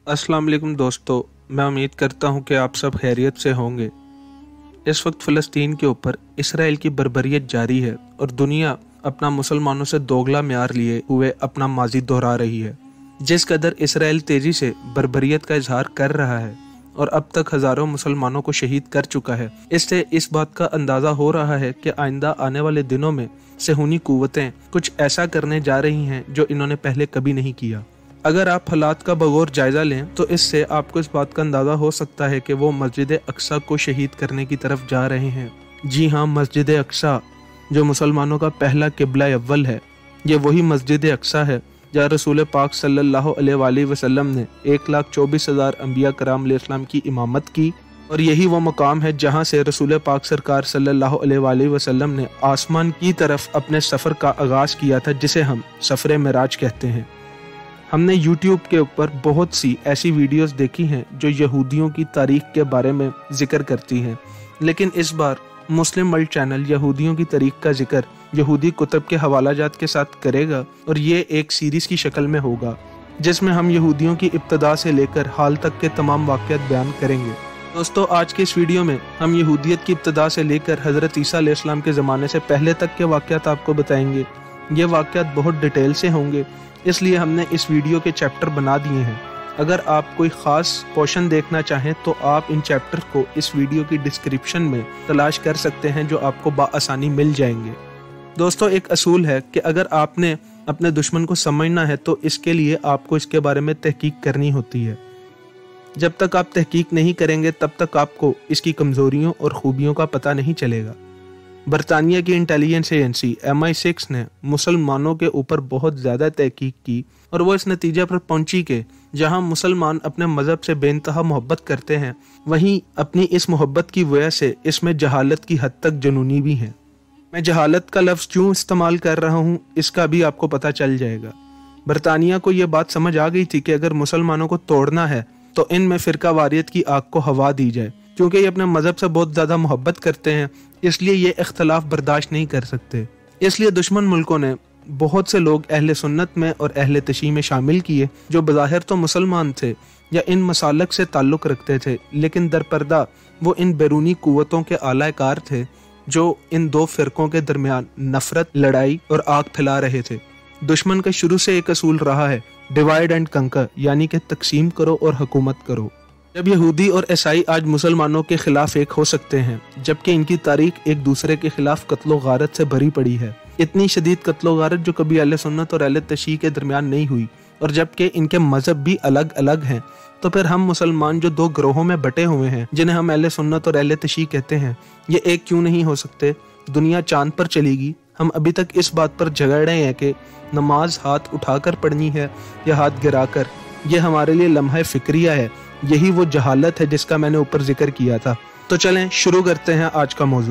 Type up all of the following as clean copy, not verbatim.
अस्सलाम वालेकुम दोस्तों, मैं उम्मीद करता हूँ कि आप सब खैरियत से होंगे। इस वक्त फ़लस्तीन के ऊपर इसराइल की बर्बरियत जारी है और दुनिया अपना मुसलमानों से दोगला म्यार लिए हुए अपना माजी दोहरा रही है। जिस कदर इसराइल तेज़ी से बर्बरियत का इजहार कर रहा है और अब तक हज़ारों मुसलमानों को शहीद कर चुका है, इससे इस बात का अंदाज़ा हो रहा है कि आइंदा आने वाले दिनों में सेहूनी कुव्वतें कुछ ऐसा करने जा रही हैं जो इन्होंने पहले कभी नहीं किया। अगर आप हालात का बगौर जायज़ा लें तो इससे आपको इस बात का अंदाज़ा हो सकता है कि वो मस्जिद अक्सा को शहीद करने की तरफ जा रहे हैं। जी हाँ, मस्जिद अक्सा जो मुसलमानों का पहला किबला अव्वल है, ये वही मस्जिद अक्सा है जहाँ रसूल पाक सल्लल्लाहु अलैहि वसल्लम ने 1,24,000 अंबिया कराम अलैहिस्सलाम की इमामत की, और यही वो मकाम है जहाँ से रसूल पाक सरकार सल्लल्लाहु अलैहि वसल्लम ने आसमान की तरफ अपने सफ़र का आगाज़ किया था, जिसे हम सफ़र मेराज कहते हैं। हमने YouTube के ऊपर बहुत सी ऐसी वीडियोस देखी हैं जो यहूदियों की तारीख के बारे में जिक्र करती हैं, लेकिन इस बार मुस्लिम वर्ल्ड चैनल यहूदियों की तारीख का जिक्र यहूदी कुतुब के हवालाजात के साथ करेगा, और ये एक सीरीज़ की शक्ल में होगा जिसमें हम यहूदियों की इब्तदा से लेकर हाल तक के तमाम वाक़यात बयान करेंगे। दोस्तों, आज के इस वीडियो में हम यहूदियत की इब्तदा से लेकर हज़रत ईसा अलैहिस्सलाम के ज़माने से पहले तक के वाक़यात आपको बताएंगे। ये वाक़यात बहुत डिटेल से होंगे, इसलिए हमने इस वीडियो के चैप्टर बना दिए हैं। अगर आप कोई ख़ास पोर्शन देखना चाहें तो आप इन चैप्टर को इस वीडियो की डिस्क्रिप्शन में तलाश कर सकते हैं, जो आपको बाआसानी मिल जाएंगे। दोस्तों, एक असूल है कि अगर आपने अपने दुश्मन को समझना है तो इसके लिए आपको इसके बारे में तहकीक करनी होती है। जब तक आप तहकीक नहीं करेंगे तब तक आपको इसकी कमज़ोरियों और ख़ूबियों का पता नहीं चलेगा। बरतानिया की इंटेलिजेंस एजेंसी MI6 ने मुसलमानों के ऊपर बहुत ज़्यादा तहकीक की और वो इस नतीजे पर पहुंची कि जहां मुसलमान अपने मज़हब से बेइंतहा मोहब्बत करते हैं, वहीं अपनी इस मोहब्बत की वजह से इसमें जहालत की हद तक जुनूनी भी हैं। मैं जहालत का लफ्ज़ क्यों इस्तेमाल कर रहा हूं, इसका भी आपको पता चल जाएगा। बरतानिया को यह बात समझ आ गई थी कि अगर मुसलमानों को तोड़ना है तो इनमें फ़िरका वारियत की आग को हवा दी जाए। क्योंकि ये अपने मज़हब से बहुत ज़्यादा मोहब्बत करते हैं, इसलिए ये इख्तलाफ बर्दाश्त नहीं कर सकते। इसलिए दुश्मन मुल्कों ने बहुत से लोग अहले सुन्नत में और अहले तशी में शामिल किए, जो बज़ाहिर तो मुसलमान थे या इन मसालक से ताल्लुक़ रखते थे, लेकिन दरपर्दा वो इन बैरूनी कुव्वतों के आलाकार थे जो इन दो फ़िरकों के दरमियान नफ़रत, लड़ाई और आग फैला रहे थे। दुश्मन का शुरू से एक असूल रहा है, डिवाइड एंड कंकर, यानी कि तकसीम करो और हुकूमत करो। जब यहूदी और ईसाई आज मुसलमानों के खिलाफ एक हो सकते हैं, जबकि इनकी तारीख एक दूसरे के खिलाफ कत्लो गारत से भरी पड़ी है, इतनी शदीद कत्लो गारत जो कभी अहले सुन्नत और अहले तशी के दरमियान नहीं हुई, और जबकि इनके मजहब भी अलग अलग हैं, तो फिर हम मुसलमान जो दो ग्रोहों में बटे हुए हैं, जिन्हें हम अहले सुन्नत और अहले तशी कहते हैं, ये एक क्यों नहीं हो सकते? दुनिया चांद पर चलेगी। हम अभी तक इस बात पर झगड़ रहे हैं कि नमाज हाथ उठाकर पढ़नी है या हाथ गिराकर। यह हमारे लिए लम्हा फिक्रिया है। यही वो जहालत है जिसका मैंने ऊपर जिक्र किया था। तो चलें शुरू करते हैं आज का मौजू।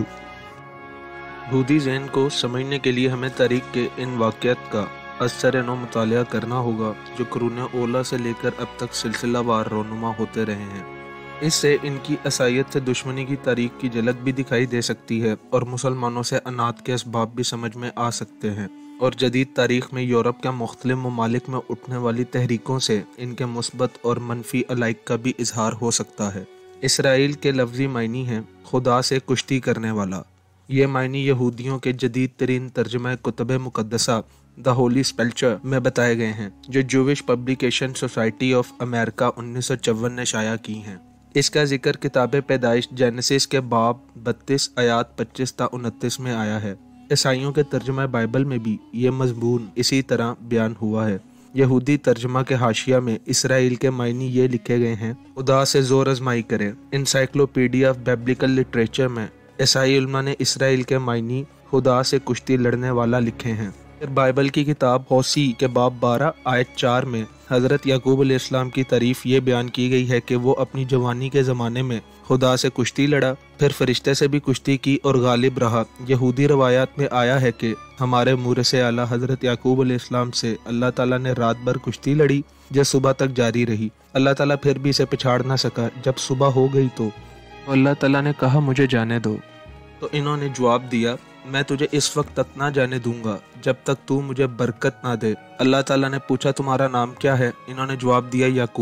यहूदी ज़हन को समझने के लिए हमें तारीख के इन वाक़यात का असर नौ मुतालिया करना होगा जो कुरून ओला से लेकर अब तक सिलसिलावार रोनुमा होते रहे हैं। इससे इनकी असायत से दुश्मनी की तारीख की झलक भी दिखाई दे सकती है और मुसलमानों से अनात के असबाब भी समझ में आ सकते हैं, और जदीद तारीख में यूरोप के मुख्तलिफ ममालिक में उठने वाली तहरीकों से इनके मुस्बत और मनफी अलाइक का भी इजहार हो सकता है। इसराइल के लफ्ज़ी मायनी हैं खुदा से कुश्ती करने वाला। ये मायनी यहूदियों के जदीद तरीन तर्जमा कुतुब मुक़द्दसा द होली स्पेल्चर में बताए गए हैं, जो Jewish publication society of America 1954 ने शाया की हैं। इसका जिक्र किताब पैदाइश जेनेसिस के बाब 32 आयात 25 ता 29 में आया है। ईसाइयों के तर्जमा बाइबल में भी ये मजमून इसी तरह बयान हुआ है। यहूदी तर्जमा के हाशिया में इसराइल के मायनी ये लिखे गए हैं, खुदा से जोर आजमाई करें। इंसाइक्लोपीडिया ऑफ बिब्लिकल लिटरेचर में ईसाई उलमा ने इसराइल के मायनी खुदा से कुश्ती लड़ने वाला लिखे हैं। फिर बाइबल की किताब होसी के बाब 12 आयत 4 में हज़रत याकूब अलैहिस्सलाम की तारीफ ये बयान की गई है कि वो अपनी जवानी के ज़माने में खुदा से कुश्ती लड़ा, फिर फरिश्ते से भी कुश्ती की और गालिब रहा। यहूदी रवायात में आया है कि हमारे मूरस आला हज़रत याकूब अलैहिस्सलाम से अल्लाह ताला ने रात भर कुश्ती लड़ी जो सुबह तक जारी रही। अल्लाह ताला फिर भी इसे पिछाड़ ना सका। जब सुबह हो गई तो अल्लाह ताला ने कहा मुझे जाने दो, तो इन्होंने जवाब दिया मैं तुझे इस वक्त तक ना जाने दूंगा जब तक तू मुझे बरकत ना दे। अल्लाह ताला ने पूछा तुम्हारा नाम क्या है? इन्होंने जवाब दिया याकूब।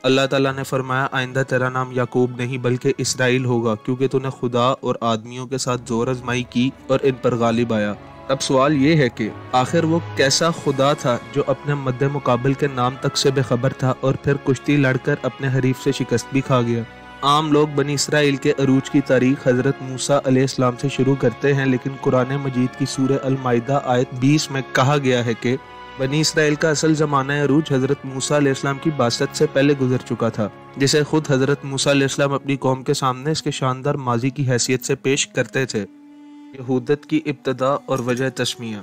اللہ تعالیٰ نے فرمایا آئندہ تیرا نام یعقوب نہیں بلکہ اسرائیل ہوگا، کیونکہ تو نے خدا اور آدمیوں کے ساتھ زور آزمائی کی اور ان پر غالب آیا۔ اب سوال یہ ہے کہ آخر وہ کیسا خدا تھا جو اپنے مد مقابل کے نام تک سے بے خبر تھا اور پھر کشتی لڑ کر اپنے حریف سے شکست بھی کھا گیا؟ عام لوگ بنی اسرائیل کے عروج کی تاریخ حضرت موسیٰ علیہ السلام سے شروع کرتے ہیں، لیکن قرآن مجید کی سورہ المائدہ آیت 20 میں کہا گیا ہے کہ بنی اسرائیل کا اصل زمانہ عروج حضرت موسیٰ علیہ السلام کی بعثت سے پہلے گزر چکا تھا، جسے خود حضرت موسیٰ علیہ السلام اپنی قوم کے سامنے اس کے شاندار ماضی کی حیثیت سے پیش کرتے تھے۔ یہودت کی ابتدا اور وجہ تسمیہ۔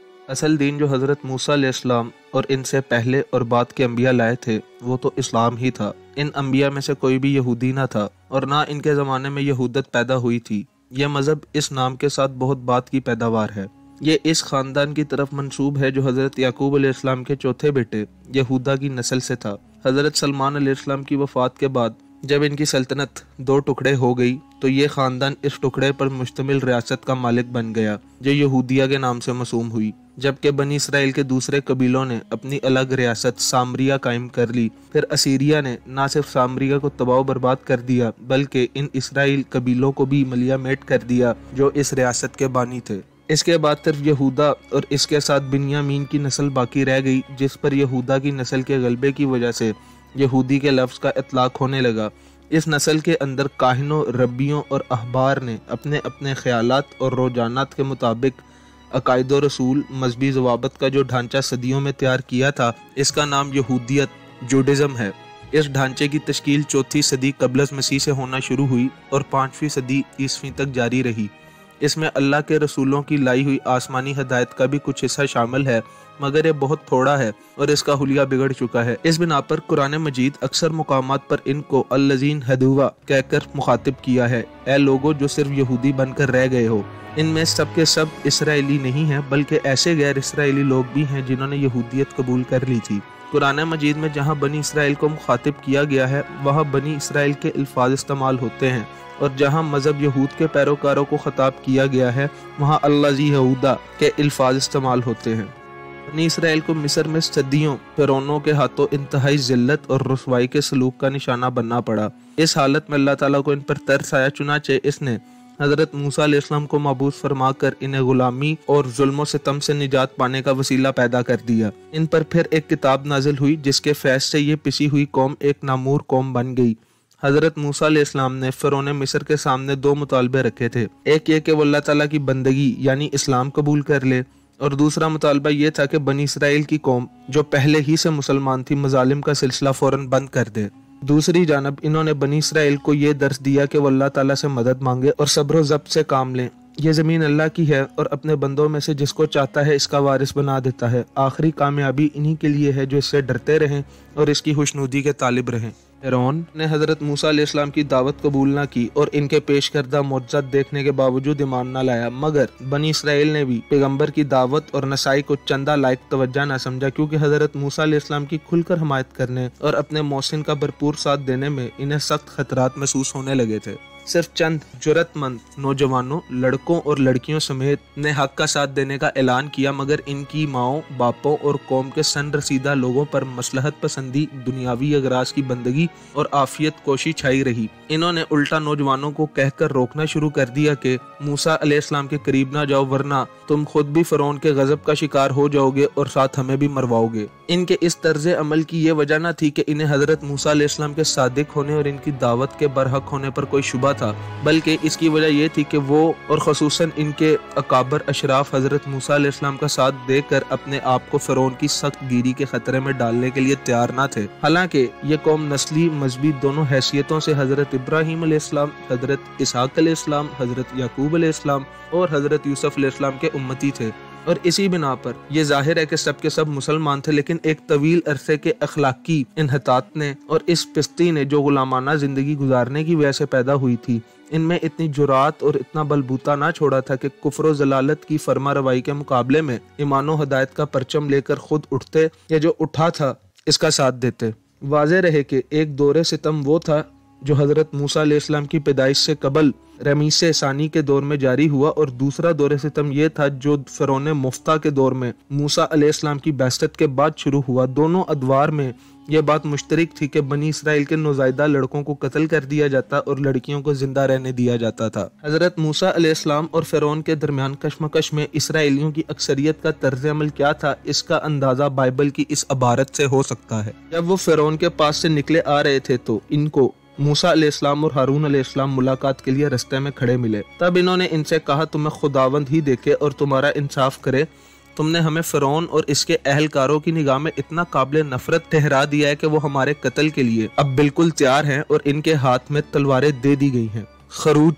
اصل دین جو حضرت موسیٰ علیہ السلام اور ان سے پہلے اور بعد کے انبیاء لائے تھے وہ تو اسلام ہی تھا۔ ان انبیاء میں سے کوئی بھی یہودی نہ تھا اور نہ ان کے زمانے میں یہودت پیدا ہوئی تھی۔ یہ مذہب اس نام کے ساتھ بہت بعد کی پیداوار ہے۔ یہ اس خاندان کی طرف منسوب ہے جو حضرت یعقوب علیہ السلام کے چوتھے بیٹے یہودا کی نسل سے تھا۔ حضرت سلمان علیہ السلام کی وفات کے بعد جب ان کی سلطنت 2 ٹکڑے ہو گئی تو یہ خاندان اس ٹکڑے پر مشتمل ریاست کا مالک بن گیا جو یہودیہ کے نام سے موسوم ہوئی، جبکہ بنی اسرائیل کے دوسرے قبیلوں نے اپنی الگ ریاست سامریہ قائم کر لی۔ پھر اسیریا نے نہ صرف سامریہ کو تباہ و برباد کر دیا بلکہ ان اسرائیل قبیلوں کو بھی ملیہ میٹ کر دیا جو اس ریاست کے بانی تھے۔ اس کے بعد صرف یہودا اور اس کے ساتھ بنیامین کی نسل باقی رہ گئی، جس پر یہودا کی نسل کے غلبے کی وجہ سے یہودی کے لفظ کا اطلاق ہونے لگا۔ اس نسل کے اندر کاہنوں، ربیوں اور احبار نے اپنے اپنے خیالات اور رجحانات کے مطابق عقائد و رسول، مذہبی ضوابط کا جو ڈھانچہ صدیوں میں تیار کیا تھا، اس کا نام یہودیت، جوڈزم ہے۔ اس ڈھانچے کی تشکیل 4 صدی قبل از مسیح سے ہونا شروع ہوئی اور 5ویں صدی عیسوی تک جاری رہی۔ اس میں اللہ کے رسولوں کی لائی ہوئی آسمانی ہدایت کا بھی کچھ حصہ شامل ہے، مگر یہ بہت تھوڑا ہے اور اس کا حلیہ بگڑ چکا ہے۔ اس بنا پر قرآن مجید اکثر مقامات پر ان کو الذین ہدوا کہہ کر مخاطب کیا ہے، اے لوگوں جو صرف یہودی بن کر رہ گئے ہو۔ ان میں سب کے سب اسرائیلی نہیں ہیں بلکہ ایسے غیر اسرائیلی لوگ بھی ہیں جنہوں نے یہودیت قبول کر لی تھی۔ قرآن مجید میں جہاں بنی اسرائیل کو مخاطب کیا گیا ہے وہاں بنی اسرائیل کے الفاظ استعمال ہوتے ہیں، اور جہاں مذہب یہود کے پیروکاروں کو خطاب کیا گیا ہے وہاں الذی یہودا کے الفاظ استعمال ہوتے ہیں۔ بنی اسرائیل کو مصر میں صدیوں فرعونوں کے ہاتھوں انتہائی ذلت اور رسوائی کے سلوک کا نشانہ بننا پڑا۔ اس حالت میں اللہ تعالیٰ کو ان پر ترس آیا، چنانچہ اس نے حضرت موسیٰ علیہ السلام کو مبعوث فرما کر انہیں غلامی اور ظلم و ستم سے نجات پانے کا وسیلہ پیدا کر دیا۔ ان پر پھر ایک کتاب نازل ہوئی جس کے فیض سے یہ پسی ہوئی قوم ایک نامور قوم بن گئی۔ حضرت موسیٰ علیہ السلام نے فرعون مصر کے سامنے 2 مطالبے رکھے تھے، ایک یہ کہ وہ اللہ تعالیٰ کی بندگی یعنی اسلام قبول کر لے، اور دوسرا مطالبہ یہ تھا کہ بنی اسرائیل کی قوم جو پہلے ہی سے مسلمان تھی مظالم کا سلسلہ فوراً بند کر دے۔ دوسری جانب انہوں نے بنی اسرائیل کو یہ درس دیا کہ وہ اللہ تعالیٰ سے مدد مانگے اور صبر و ضبط سے کام لیں۔ یہ زمین اللہ کی ہے اور اپنے بندوں میں سے جس کو چاہتا ہے اس کا وارث بنا دیتا ہے۔ آخری کامیابی انہی کے لیے ہے جو اس سے ڈرتے رہیں اور اس کی خوشنودی کے طالب رہیں۔ فرعون نے حضرت موسیٰ علیہ السلام کی دعوت قبول نہ کی اور ان کے پیش کردہ معجزات دیکھنے کے باوجود ایمان نہ لایا، مگر بنی اسرائیل نے بھی پیغمبر کی دعوت اور نصائی کو چندہ لائق توجہ نہ سمجھا، کیونکہ حضرت موسیٰ علیہ السلام کی کھل کر حمایت کرنے اور اپنے محسن کا بھرپور ساتھ دینے میں انہیں سخت خطرات محسوس ہونے لگے تھے۔ صرف چند جرأت مند نوجوانوں، لڑکوں اور لڑکیوں سمیت نے حق کا ساتھ دینے کا اعلان کیا، مگر ان کی ماؤں، باپوں اور قوم کے سن رسیدہ لوگوں پر مصلحت پسندی، دنیاوی اغراض کی بندگی اور عافیت کوشی چھائی رہی۔ انہوں نے الٹا نوجوانوں کو کہہ کر روکنا شروع کر دیا کہ موسیٰ علیہ السلام کے قریب نہ جاؤ ورنہ تم خود بھی فرعون کے غضب کا شکار ہو جاؤ گے اور ساتھ ہمیں بھی مرواؤ گے۔ ان کے اس طرز عمل کی یہ وجہ نہ تھی کہ انہیں حضرت موسیٰ علیہ السلام کے صادق ہونے اور ان کی دعوت کے برحق ہونے پر کوئی شبہ تھا، بلکہ اس کی وجہ یہ تھی کہ وہ اور خصوصاً ان کے اکابر اشراف حضرت موسیٰ علیہ السلام کا ساتھ دے کر اپنے آپ کو فرعون کی سخت گیری کے خطرے میں ڈالنے کے لیے تیار نہ تھے۔ حالانکہ یہ قوم نسلی مذہبی دونوں حیثیتوں سے حضرت ابراہیم علیہ السلام، حضرت اسحاق علیہ السلام، حضرت یعقوب علیہ السلام اور حضرت یوسف علیہ السلام کے امتی تھے، اور اسی بنا پر یہ ظاہر ہے کہ سب کے سب مسلمان تھے، لیکن ایک طویل عرصے کے اخلاقی انحطاط نے اور اس پستی نے جو غلامانہ زندگی گزارنے کی وجہ سے پیدا ہوئی تھی، ان میں اتنی جرات اور اتنا بلبوتا نہ چھوڑا تھا کہ کفر و ضلالت کی فرما روائی کے مقابلے میں ایمان و ہدایت کا پرچم لے کر خود اٹھتے یا جو اٹھا تھا اس کا ساتھ دیتے۔ واضح رہے کہ ایک دور ستم وہ تھا جو حضرت موسیٰ علیہ السلام کی پیدائش سے قبل رمیس ثانی کے دور میں جاری ہوا، اور دوسرا دور ستم یہ تھا جو فرعون مفتح کے دور میں موسیٰ علیہ السلام کی بعثت کے بعد شروع ہوا۔ دونوں ادوار میں یہ بات مشترک تھی کہ بنی اسرائیل کے نوزائیدہ لڑکوں کو قتل کر دیا جاتا اور لڑکیوں کو زندہ رہنے دیا جاتا تھا۔ حضرت موسیٰ علیہ السلام اور فرعون کے درمیان کشمکش میں اسرائیلیوں کی اکثریت کا طرز عمل کیا تھا، اس کا اندازہ بائبل کی اس عبارت سے ہو سکتا ہے۔ جب وہ فرعون کے پاس سے نکلے آ رہے تھے تو ان کو موسیٰ علیہ السلام اور ہارون علیہ السلام ملاقات کے لیے رستے میں کھڑے ملے۔ تب انہوں نے ان سے کہا، تمہیں خداوند ہی دیکھے اور تمہارا انصاف کرے، تم نے ہمیں فرعون اور اس کے اہلکاروں کی نگاہ میں اتنا قابل نفرت ٹھہرا دیا ہے کہ وہ ہمارے قتل کے لیے اب بالکل تیار ہیں اور ان کے ہاتھ میں تلواریں دے دی گئی ہیں۔ خروج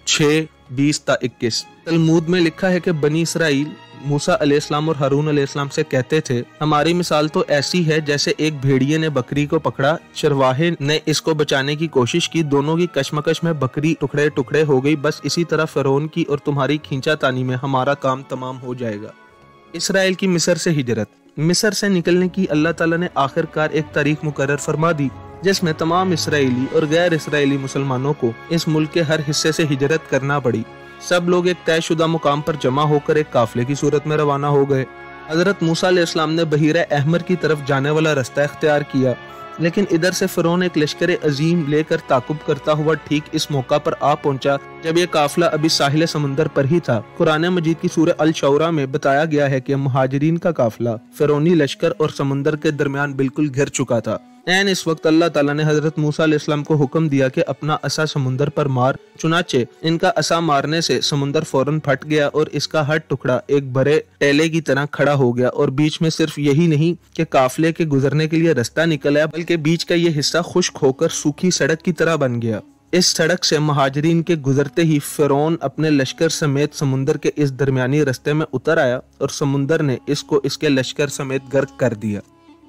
6:20-21۔ تلمود میں لکھا ہے کہ بنی اسرائیل موسیٰ علیہ السلام اور ہارون علیہ السلام سے کہتے تھے، ہماری مثال تو ایسی ہے جیسے ایک بھیڑیے نے بکری کو پکڑا، چرواہے نے اس کو بچانے کی کوشش کی، دونوں کی کشمکش میں بکری ٹکڑے ٹکڑے ہو گئی، بس اسی طرح فرعون کی اور تمہاری کھینچا تانی میں ہمارا کام تمام ہو جائے گا۔ اسرائیل کی مصر سے ہجرت۔ مصر سے نکلنے کی اللہ تعالیٰ نے آخر کار ایک تاریخ مقرر فرما دی جس میں تمام اسرائیلی اور غیر اسرائیلی مسلمانوں کو اس ملک کے ہر حصے سے ہجرت کرنا پڑی۔ سب لوگ ایک طے شدہ مقام پر جمع ہو کر ایک قافلے کی صورت میں روانہ ہو گئے۔ حضرت موسیٰ علیہ السلام نے بحیرہ احمر کی طرف جانے والا رستہ اختیار کیا، لیکن ادھر سے فرعون ایک لشکر عظیم لے کر تعاقب کرتا ہوا ٹھیک اس موقع پر آ پہنچا جب یہ قافلہ ابھی ساحل سمندر پر ہی تھا۔ قرآن مجید کی سورہ الشعراء میں بتایا گیا ہے کہ مہاجرین کا قافلہ فرعونی لشکر اور سمندر کے درمیان بالکل گھر چکا تھا۔ اس وقت اللہ تعالیٰ نے حضرت موسیٰ علیہ السلام کو حکم دیا کہ اپنا عصا سمندر پر مار، چنانچہ ان کا عصا مارنے سے سمندر فوراً پھٹ گیا اور اس کا ہر ٹکڑا ایک بڑے ٹیلے کی طرح کھڑا ہو گیا، اور بیچ میں صرف یہی نہیں کہ قافلے کے گزرنے کے لیے رستہ نکل آیا بلکہ بیچ کا یہ حصہ خشک ہو کر سوکھی سڑک کی طرح بن گیا۔ اس سڑک سے مہاجرین کے گزرتے ہی فرعون اپنے لشکر سمیت سمندر کے اس درمیانی رستے میں اتر آیا اور سمندر نے اس کو اس کے لشکر سمیت غرق کر دیا۔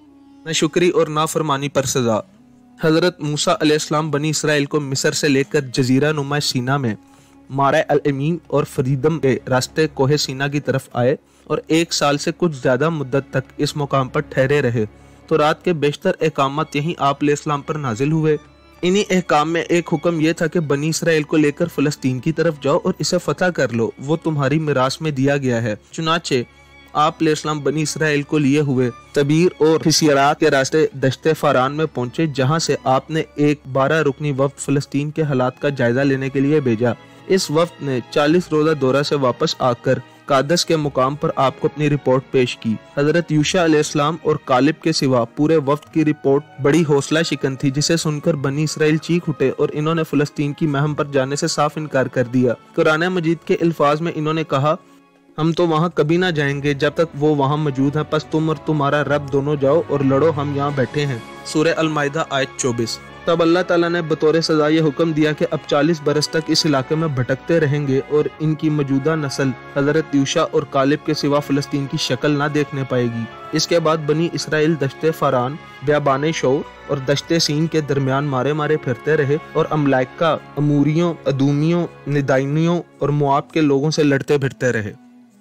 ناشکری اور نافرمانی پر سزا۔ حضرت موسیٰ علیہ السلام بنی اسرائیل کو مصر سے لے کر جزیرہ نما سینا میں مارع الامیم اور فریدم کے راستے کوہ سینا کی طرف آئے اور 1 سال سے کچھ زیادہ مدت تک اس مقام پر ٹھہرے رہے۔ تو رات کے بیشتر احکامات یہیں آپ علیہ السلام پر نازل ہوئے۔ انہی احکام میں ایک حکم یہ تھا کہ بنی اسرائیل کو لے کر فلسطین کی طرف جاؤ اور اسے فتح کر لو، وہ تمہاری میراث میں دیا گیا ہے۔ چنانچہ آپ علیہ السلام بنی اسرائیل کو لیے ہوئے تبیر اور حسیرات کے راستے دشت فاران میں پہنچے، جہاں سے آپ نے ایک 12 رکنی وفد فلسطین کے حالات کا جائزہ لینے کے لیے بھیجا۔ اس وفد نے 40 روزہ دورہ سے واپس آ کر قادس کے مقام پر آپ کو اپنی رپورٹ پیش کی۔ حضرت یوشع علیہ السلام اور کالب کے سوا پورے وفد کی رپورٹ بڑی حوصلہ شکن تھی، جسے سن کر بنی اسرائیل چیخ اٹھے اور انہوں نے فلسطین کی مہم پر جانے سے صاف انکار کر دیا۔ قرآن مجید کے الفاظ میں انہوں نے کہا، ہم تو وہاں کبھی نہ جائیں گے جب تک وہ وہاں موجود ہیں، پس تم اور تمہارا رب دونوں جاؤ اور لڑو، ہم یہاں بیٹھے ہیں۔ سورہ المائدہ آیت 24۔ تب اللہ تعالیٰ نے بطور سزا یہ حکم دیا کہ اب 40 برس تک اس علاقے میں بھٹکتے رہیں گے اور ان کی موجودہ نسل حضرت یوشع اور کالب کے سوا فلسطین کی شکل نہ دیکھنے پائے گی۔ اس کے بعد بنی اسرائیل دشت فاران، بیابان شور اور دشت سین کے درمیان مارے مارے پھرتے رہے اور املیکہ، اموریوں، ادومیوں، ندائینیوں اور مواب کے لوگوں سے لڑتے بھرتے رہے۔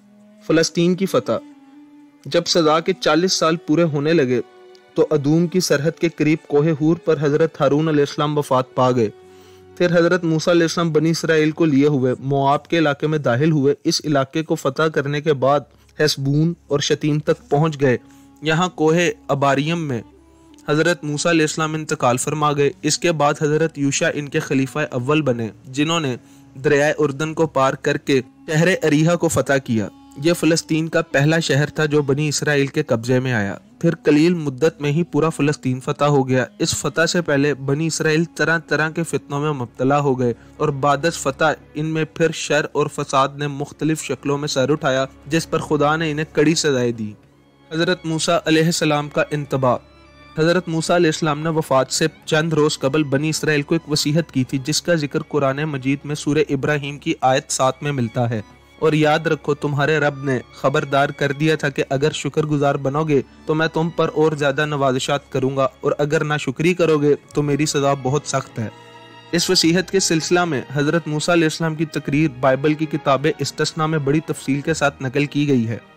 فلسطین کی فتح۔ جب سزا کے 40 سال پورے ہونے لگے تو ادوم کی سرحد کے قریب کوہ ہور پر حضرت ہارون علیہ السلام وفات پا گئے۔ پھر حضرت موسیٰ علیہ السلام بنی اسرائیل کو لیے ہوئے مواب کے علاقے میں داخل ہوئے۔ اس علاقے کو فتح کرنے کے بعد ہیسبون اور شتیم تک پہنچ گئے۔ یہاں کوہ اباریم میں حضرت موسیٰ علیہ السلام انتقال فرما گئے۔ اس کے بعد حضرت یوشع ان کے خلیفہ اول بنے، جنہوں نے دریائے اردن کو پار کر کے شہر اریحا کو فتح کیا۔ یہ فلسطین کا پہلا شہر تھا جو بنی اسرائیل کے قبضے میں آیا۔ پھر قلیل مدت میں ہی پورا فلسطین فتح ہو گیا۔ اس فتح سے پہلے بنی اسرائیل طرح طرح کے فتنوں میں مبتلا ہو گئے اور بعد از فتح ان میں پھر شر اور فساد نے مختلف شکلوں میں سر اٹھایا، جس پر خدا نے انہیں کڑی سزائیں دی۔ حضرت موسیٰ علیہ السلام کا انتباہ۔ حضرت موسیٰ علیہ السلام نے وفات سے چند روز قبل بنی اسرائیل کو ایک وصیت کی تھی، جس کا ذکر قرآن مجید میں سورہ ابراہیم کی آیت 7 میں ملتا ہے۔ اور یاد رکھو، تمہارے رب نے خبردار کر دیا تھا کہ اگر شکر گزار بنو گے تو میں تم پر اور زیادہ نوازشات کروں گا، اور اگر ناشکری کرو گے تو میری سزا بہت سخت ہے۔ اس وصیت کے سلسلہ میں حضرت موسیٰ علیہ السلام کی تقریر بائبل کی کتاب استثنا میں بڑی تفصیل کے ساتھ نقل کی گئی ہے۔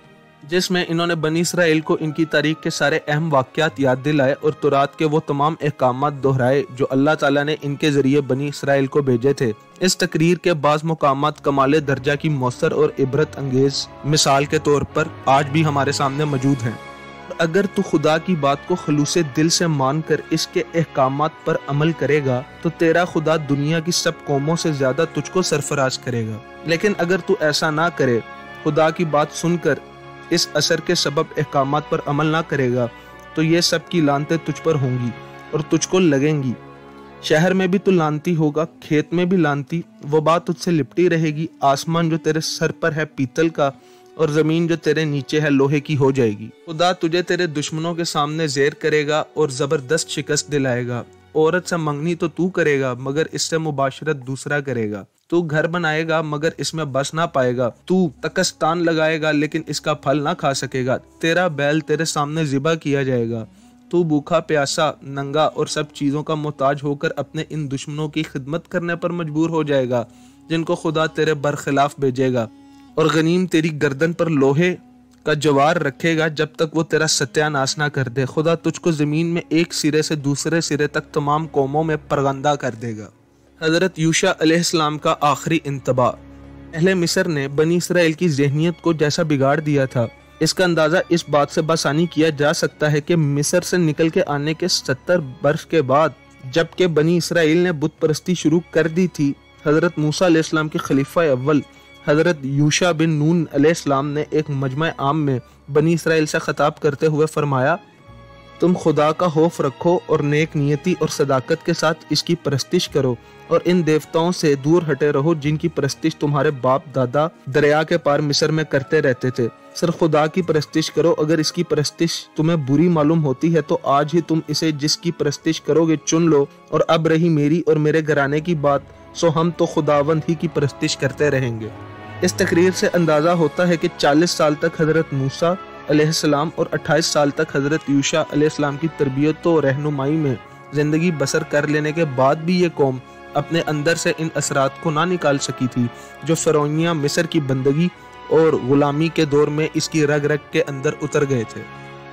جس میں انہوں نے بنی اسرائیل کو ان کی تاریخ کے سارے اہم واقعات یاد دلائے اور تورات کے وہ تمام احکامات دہرائے جو اللہ تعالیٰ نے ان کے ذریعے بنی اسرائیل کو بھیجے تھے۔ اس تقریر کے بعض مقامات کمال درجہ کی مؤثر اور عبرت انگیز مثال کے طور پر آج بھی ہمارے سامنے موجود ہیں۔ اگر تو خدا کی بات کو خلوص دل سے مان کر اس کے احکامات پر عمل کرے گا تو تیرا خدا دنیا کی سب قوموں سے زیادہ تجھ کو سرفراز کرے گا، لیکن اگر تو ایسا نہ کرے، خدا کی بات سن کر اس اثر کے سبب احکامات پر عمل نہ کرے گا، تو یہ سب کی لعنتیں تجھ پر ہوں گی اور تجھ کو لگیں گی۔ شہر میں بھی تو لعنتی ہوگا، کھیت میں بھی لعنتی، وہ بات تجھ سے لپٹی رہے گی۔ آسمان جو تیرے سر پر ہے پیتل کا اور زمین جو تیرے نیچے ہے لوہے کی ہو جائے گی۔ خدا تجھے تیرے دشمنوں کے سامنے زیر کرے گا اور زبردست شکست دلائے گا۔ عورت سے منگنی تو تو کرے گا مگر اس سے مباشرت دوسرا کرے گا۔ تو گھر بنائے گا مگر اس میں بس نہ پائے گا۔ تو تکستان لگائے گا لیکن اس کا پھل نہ کھا سکے گا۔ تیرا بیل تیرے سامنے ذبح کیا جائے گا۔ تو بھوکا پیاسا ننگا اور سب چیزوں کا محتاج ہو کر اپنے ان دشمنوں کی خدمت کرنے پر مجبور ہو جائے گا جن کو خدا تیرے برخلاف بھیجے گا، اور غنیم تیری گردن پر لوہے کا جوار رکھے گا جب تک وہ تیرا ستیہ ناش نہ کر دے۔ خدا تجھ کو زمین میں ایک سرے سے دوسرے سرے تک تمام قوموں میں پرگندہ کر دے گا۔ حضرت یوشع علیہ السلام کا آخری انتباہ۔ اہل مصر نے بنی اسرائیل کی ذہنیت کو جیسا بگاڑ دیا تھا، اس کا اندازہ اس بات سے بآسانی کیا جا سکتا ہے کہ مصر سے نکل کے آنے کے 70 برس کے بعد جبکہ بنی اسرائیل نے بت پرستی شروع کر دی تھی، حضرت موسیٰ علیہ السلام کے خلیفہ اول حضرت یوشع بن نون علیہ السلام نے ایک مجمع عام میں بنی اسرائیل سے خطاب کرتے ہوئے فرمایا، تم خدا کا خوف رکھو اور نیک نیتی اور صداقت کے ساتھ اس کی پرستش کرو اور ان دیوتاؤں سے دور ہٹے رہو جن کی پرستش تمہارے باپ دادا دریا کے پار مصر میں کرتے رہتے تھے۔ صرف خدا کی پرستش کرو۔ اگر اس کی پرستش تمہیں بری معلوم ہوتی ہے تو آج ہی تم اسے جس کی پرستش کرو گے چن لو، اور اب رہی میری اور میرے گھرانے کی بات، سو ہم تو خداوند ہی کی پرستش کرتے رہیں گے۔ اس تقریر سے اندازہ ہوتا ہے کہ 40 سال تک حضرت موسیٰ علیہ السلام اور 28 سال تک حضرت یوشع علیہ السلام کی تربیت و رہنمائی میں زندگی بسر کر لینے کے بعد بھی یہ قوم اپنے اندر سے ان اثرات کو نہ نکال سکی تھی جو فرعونیہ مصر کی بندگی اور غلامی کے دور میں اس کی رگ رگ کے اندر اتر گئے تھے۔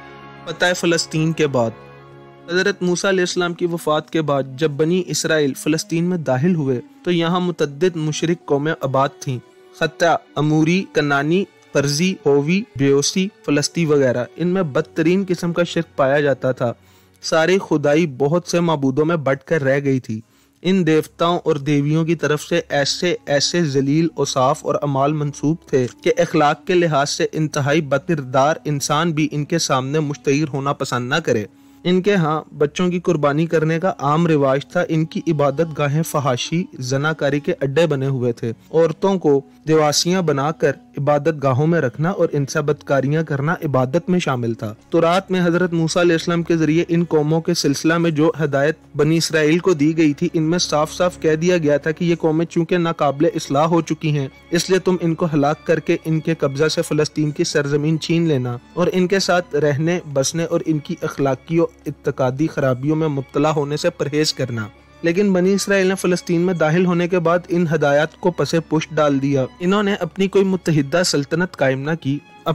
فتح فلسطین کے بعد حضرت موسیٰ علیہ السلام کی وفات کے بعد جب بنی اسرائیل فلسطین میں داخل ہوئے تو یہاں متعدد مشرک قومیں آباد تھیں، خطہ اموری، کنانی، پرزی، ہووی، بیوسی، فلسطی وغیرہ۔ ان میں بدترین قسم کا شرک پایا جاتا تھا۔ ساری خدائی بہت سے معبودوں میں بٹ کر رہ گئی تھی۔ ان دیوتاؤں اور دیویوں کی طرف سے ایسے ذلیل اوصاف اور اعمال منسوب تھے کہ اخلاق کے لحاظ سے انتہائی بدکردار انسان بھی ان کے سامنے مشتعر ہونا پسند نہ کرے۔ ان کے ہاں بچوں کی قربانی کرنے کا عام رواج تھا۔ ان کی عبادت گاہیں فحاشی، زناکاری کے اڈے بنے ہوئے تھے۔ عورتوں کو دیواسیاں بنا کر عبادت گاہوں میں رکھنا اور ان سے بدکاریاں کرنا عبادت میں شامل تھا۔ تورات میں حضرت موسیٰ علیہ السلام کے ذریعے ان قوموں کے سلسلہ میں جو ہدایت بنی اسرائیل کو دی گئی تھی، ان میں صاف صاف کہہ دیا گیا تھا کہ یہ قومیں چونکہ ناقابل اصلاح ہو چکی ہیں، اس لیے تم ان کو ہلاک کر کے ان کے قبضہ سے فلسطین کی سرزمین چھین لینا اور ان کے ساتھ رہنے بسنے اور ان کی اخلاقی و اعتقادی خرابیوں میں مبتلا ہونے سے پرہیز کرنا۔ لیکن بنی اسرائیل نے فلسطین میں داخل ہونے کے بعد ان ہدایات کو پسے پشت ڈال دیا۔ انہوں نے اپنی کوئی متحدہ سلطنت قائم نہ کی۔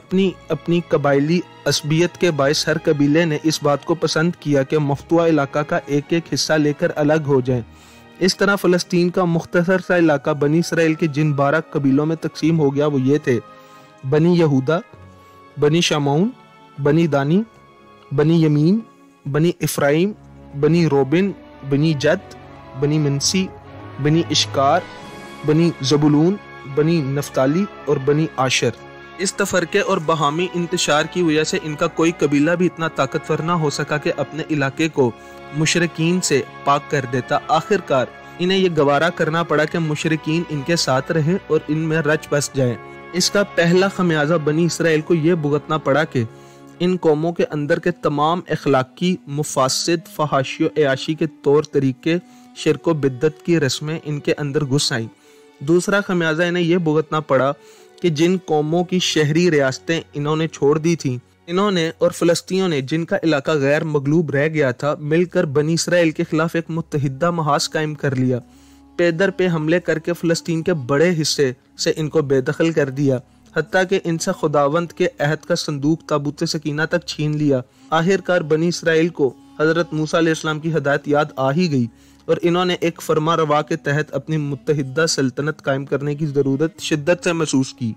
اپنی قبائلی عصبیت کے باعث ہر قبیلے نے اس بات کو پسند کیا کہ مفتوحہ علاقہ کا ایک ایک حصہ لے کر الگ ہو جائیں۔ اس طرح فلسطین کا مختصر سا علاقہ بنی اسرائیل کے جن 12 قبیلوں میں تقسیم ہو گیا وہ یہ تھے: بنی یہودا، بنی شمعون، بنی دانی، بنی یمین، بنی افرایم، بنی روبن، بنی جد، بنی منسی، بنی اشکار، بنی زبولون، بنی نفتالی اور بنی عاشر۔ اس تفرقے اور باہمی انتشار کی وجہ سے ان کا کوئی قبیلہ بھی اتنا طاقتور نہ ہو سکا کہ اپنے علاقے کو مشرکین سے پاک کر دیتا۔ آخر کار انہیں یہ گوارا کرنا پڑا کہ مشرکین ان کے ساتھ رہیں اور ان میں رچ بس جائیں۔ اس کا پہلا خمیازہ بنی اسرائیل کو یہ بھگتنا پڑا کہ ان قوموں کے اندر کے تمام اخلاقی مفاسد، فحاشی و عیاشی کے طور طریقے، شرک و بدعت کی رسمیں ان کے اندر گھس آئیں۔ دوسرا خمیازہ انہیں یہ بھگتنا پڑا کہ جن قوموں کی شہری ریاستیں انہوں نے چھوڑ دی تھیں، انہوں نے اور فلسطینیوں نے جن کا علاقہ غیر مغلوب رہ گیا تھا، مل کر بنی اسرائیل کے خلاف ایک متحدہ محاذ قائم کر لیا۔ پے در پہ حملے کر کے فلسطین کے بڑے حصے سے ان کو بے دخل کر دیا حتیٰ کہ ان سے خداوند کے عہد کا صندوق تابوت سکینہ تک چھین لیا۔ آخرکار بنی اسرائیل کو حضرت موسیٰ علیہ السلام کی ہدایت یاد آ ہی گئی اور انہوں نے ایک فرما روا کے تحت اپنی متحدہ سلطنت قائم کرنے کی ضرورت شدت سے محسوس کی۔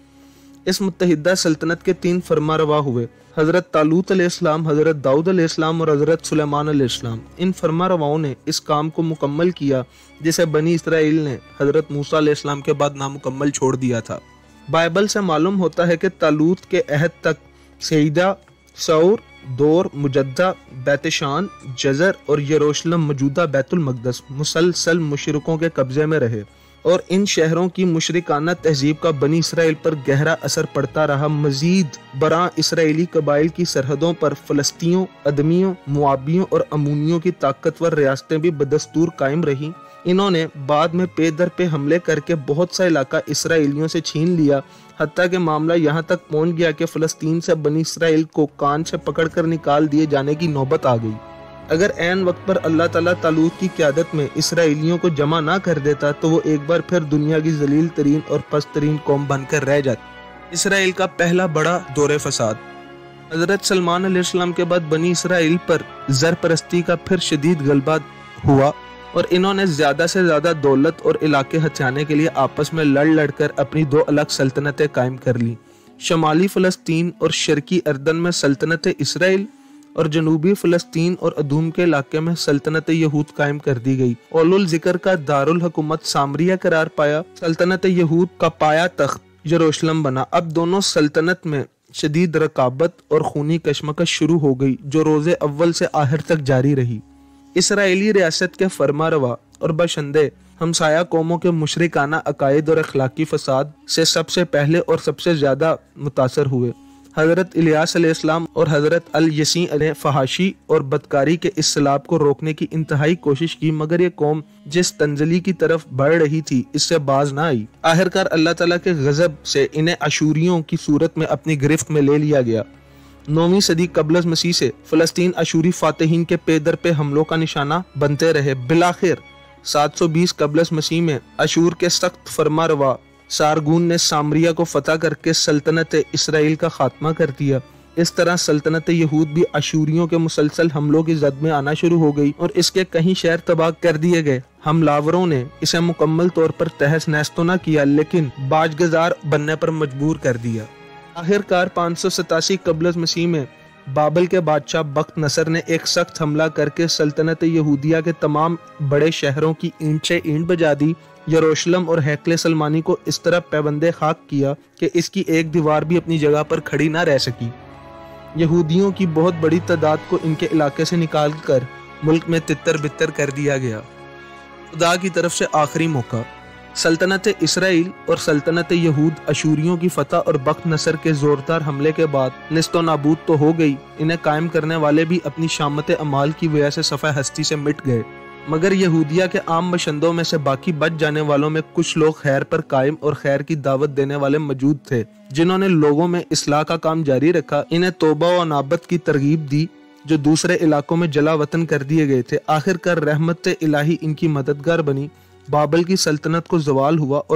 اس متحدہ سلطنت کے 3 فرما روا ہوئے، حضرت طالوت علیہ السلام، حضرت داؤد علیہ السلام اور حضرت سلیمان علیہ السلام۔ ان فرما رواؤں نے اس کام کو مکمل کیا جسے بنی اسرائیل نے حضرت موسیٰ علیہ السلام کے بعد نامکمل چھوڑ دیا تھا۔ بائبل سے معلوم ہوتا ہے کہ طالوت کے عہد تک سیدا، سور، دور، مجدہ، بیت شان، جزر اور یروشلم موجودہ بیت المقدس مسلسل مشرکوں کے قبضے میں رہے، اور ان شہروں کی مشرکانہ تہذیب کا بنی اسرائیل پر گہرا اثر پڑتا رہا۔ مزید برآں اسرائیلی قبائل کی سرحدوں پر فلسطینیوں، ادمیوں، موابیوں اور امونیوں کی طاقتور ریاستیں بھی بدستور قائم رہیں۔ انہوں نے بعد میں پے در پہ حملے کر کے بہت سا علاقہ اسرائیلیوں سے چھین لیا، حتیٰ کہ معاملہ یہاں تک پہنچ گیا کہ فلسطین سے بنی اسرائیل کو کان سے پکڑ کر نکال دیے جانے کی نوبت آ گئی۔ اگر عین وقت پر اللہ تعالیٰ طالوت کی قیادت میں اسرائیلیوں کو جمع نہ کر دیتا تو وہ ایک بار پھر دنیا کی ذلیل ترین اور پست ترین قوم بن کر رہ جاتی۔ اسرائیل کا پہلا بڑا دور فساد۔ حضرت سلمان علیہ السلام کے بعد بنی اسرائیل پر زر پرستی کا پھر شدید غلبہ ہوا، اور انہوں نے زیادہ سے زیادہ دولت اور علاقے ہتھیانے کے لیے آپس میں لڑ کر اپنی 2 الگ سلطنتیں قائم کر لی۔ شمالی فلسطین اور شرقی اردن میں سلطنت اسرائیل، اور جنوبی فلسطین اور ادوم کے علاقے میں سلطنت یہود قائم کر دی گئی۔ اولو الذکر کا دارالحکومت سامریہ قرار پایا۔ سلطنت یہود کا پایا تخت یروشلم بنا۔ اب دونوں سلطنت میں شدید رقابت اور خونی کشمکش شروع ہو گئی جو روز اول سے آخر تک جاری رہی۔ اسرائیلی ریاست کے فرما روا اور باشندے ہمسایہ قوموں کے مشرکانہ عقائد اور اخلاقی فساد سے سب سے پہلے اور سب سے زیادہ متاثر ہوئے۔ حضرت الیاس علیہ السلام اور حضرت الیسیع نے فحاشی اور بدکاری کے اس سیلاب کو روکنے کی انتہائی کوشش کی، مگر یہ قوم جس تنزلی کی طرف بڑھ رہی تھی اس سے باز نہ آئی۔ آخرکار اللہ تعالیٰ کے غضب سے انہیں اشوریوں کی صورت میں اپنی گرفت میں لے لیا گیا۔ 9ویں صدی قبل از مسیح سے فلسطین اشوری فاتحین کے پے در پہ حملوں کا نشانہ بنتے رہے۔ بالآخر 720 قبل از مسیح میں اشور کے سخت فرما روا سارگون نے سامریہ کو فتح کر کے سلطنت اسرائیل کا خاتمہ کر دیا۔ اس طرح سلطنت یہود بھی اشوریوں کے مسلسل حملوں کی زد میں آنا شروع ہو گئی اور اس کے کہیں شہر تباہ کر دیے گئے۔ حملاوروں نے اسے مکمل طور پر تہس نہس تو نہ کیا لیکن باجگزار بننے پر مجبور کر دیا۔ آخرکار 587 قبل از مسیح میں بابل کے بادشاہ بخت نصر نے ایک سخت حملہ کر کے سلطنت یہودیہ کے تمام بڑے شہروں کی اینٹ سے اینٹ بجا دی۔ یروشلم اور ہیکل سلمانی کو اس طرح پیوند خاک کیا کہ اس کی ایک دیوار بھی اپنی جگہ پر کھڑی نہ رہ سکی۔ یہودیوں کی بہت بڑی تعداد کو ان کے علاقے سے نکال کر ملک میں تتر بتر کر دیا گیا۔ خدا کی طرف سے آخری موقع۔ سلطنت اسرائیل اور سلطنت یہود اشوریوں کی فتح اور بخت نصر کے زوردار حملے کے بعد نیست و نابود تو ہو گئی، انہیں قائم کرنے والے بھی اپنی شامت اعمال کی وجہ سے صفحہ ہستی سے مٹ گئے، مگر یہودیہ کے عام باشندوں میں سے باقی بچ جانے والوں میں کچھ لوگ خیر پر قائم اور خیر کی دعوت دینے والے موجود تھے جنہوں نے لوگوں میں اصلاح کا کام جاری رکھا، انہیں توبہ و انابت کی ترغیب دی جو دوسرے علاقوں میں جلا وطن کر دیے گئے تھے۔ آخرکار رحمت الہی ان کی مددگار بنی۔ بابل کی سلطنت کو زوال ہوا اور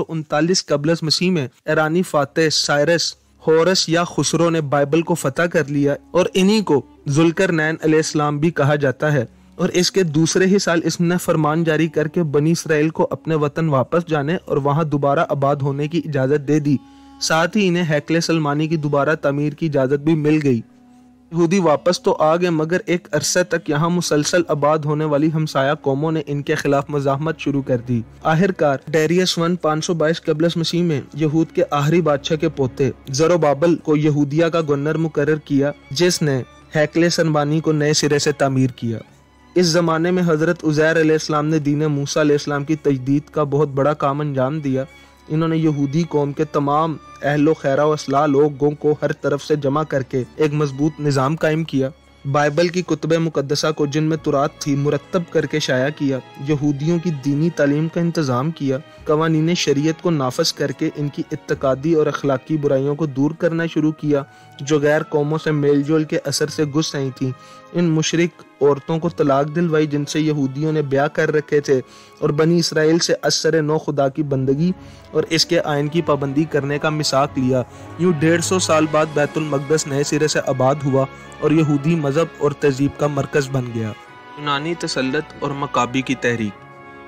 539 قبل از مسیح میں ایرانی فاتح سائرس ہورس یا خسرو نے بائبل کو فتح کر لیا اور انہی کو ذوالقرنین علیہ السلام بھی کہا جاتا ہے، اور اس کے دوسرے ہی سال اس نے فرمان جاری کر کے بنی اسرائیل کو اپنے وطن واپس جانے اور وہاں دوبارہ آباد ہونے کی اجازت دے دی، ساتھ ہی انہیں ہیکل سلمانی کی دوبارہ تعمیر کی اجازت بھی مل گئی۔ یہودی واپس تو آ گئے مگر ایک عرصے تک یہاں مسلسل آباد ہونے والی ہمسایہ قوموں نے ان کے خلاف مزاحمت شروع کر دی۔ آخرکار ڈیریس 522 قبل از مسیح میں یہود کے آخری بادشاہ کے پوتے زروبابل کو یہودیہ کا گورنر مقرر کیا جس نے ہیکل سلمانی کو نئے سرے سے تعمیر کیا۔ اس زمانے میں حضرت عزیر علیہ السلام نے دین موسیٰ علیہ السلام کی تجدید کا بہت بڑا کام انجام دیا۔ انہوں نے یہودی قوم کے تمام اہل و خیرہ و اصلاح لوگوں کو ہر طرف سے جمع کر کے ایک مضبوط نظام قائم کیا۔ بائبل کی کتب مقدسہ کو جن میں تورات تھی مرتب کر کے شائع کیا، یہودیوں کی دینی تعلیم کا انتظام کیا، قوانین شریعت کو نافذ کر کے ان کی اعتقادی اور اخلاقی برائیوں کو دور کرنا شروع کیا جو غیر قوموں سے میل جول کے اثر سے گھس آئی تھیں، ان مشرک عورتوں کو طلاق دلوائی جن سے یہودیوں نے بیاہ کر رکھے تھے، اور بنی اسرائیل سے اثر نو خدا کی بندگی اور اس کے آئین کی پابندی کرنے کا میثاق لیا۔ یوں 150 سال بعد بیت المقدس نئے سرے سے آباد ہوا اور یہودی مذہب اور تہذیب کا مرکز بن گیا۔ یونانی تسلط اور مکابی کی تحریک۔